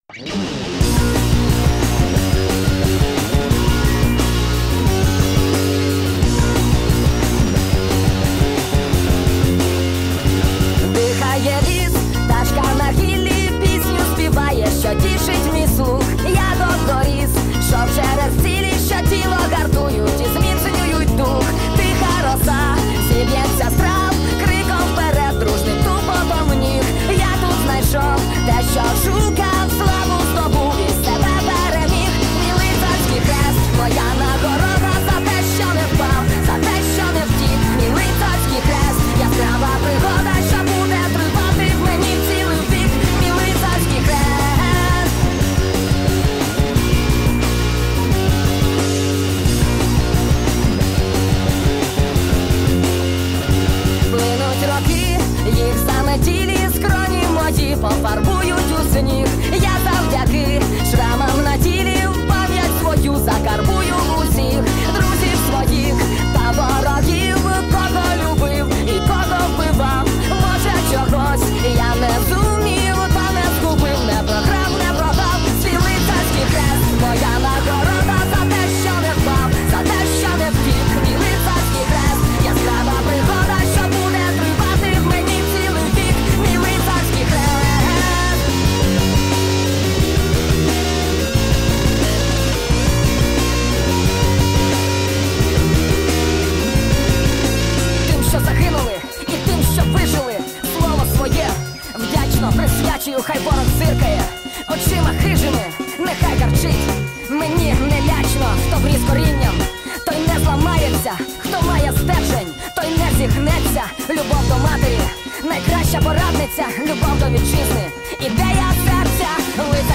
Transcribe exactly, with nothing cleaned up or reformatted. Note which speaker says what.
Speaker 1: Дихає ліс, пташка на гіллі пісню співає, що тішить мій слух. Я додоріс, що через цілі, що тіло гартують і зміцнюють дух. Тиха роса, зіб'ється з трав, криком вперед, дружним тупотом ніг. Я тут знайшов те, що шукав, славу здобув і себе переміг. Мій лицарський хрест, моя нагорода за те, що не впав, за те, що не втік. Мій лицарський хрест, яскрава пригода, що буде тривати в мені цілий вік. Мій лицарський хрест. Плинуть роки, їх заметілі скроні мої пофарбують у сніг. Я завдяки шрамам на тілі в пам'ять свою закарбую усіх друзів своїх та ворогів, кого любив і кого вбивав. Може чогось я не зумів, та не згубив, не програв, не продав. Свій лицарський хрест, моя нагорода за те, що не впав, за те, що не втік. Мій лицарський хрест, яскрава пригода, що буде тривати в мені цілий вік. Мій лицарський хрест. Тим, що загинули, і тим, що вижили, слово своє вдячно присвячую, хай ворог зиркає очима хижими, нехай гарчить. Мені не лячно, хто вріс корінням, той не зламається, хто має стержень, той не зігнеться. Любов до матері, найкраща порадниця, любов до вітчизни, ідея серця, лицар.